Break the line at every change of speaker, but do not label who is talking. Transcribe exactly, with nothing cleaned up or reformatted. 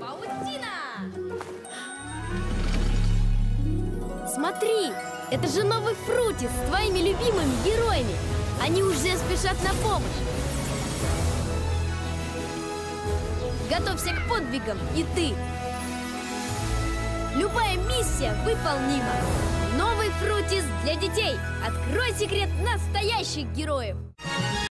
Паутина!
Смотри, это же новый Фруттис с твоими любимыми героями. Они уже спешат на помощь. Готовься к подвигам и ты. Любая миссия выполнима. Новый Фруттис для детей. Открой секрет настоящих героев.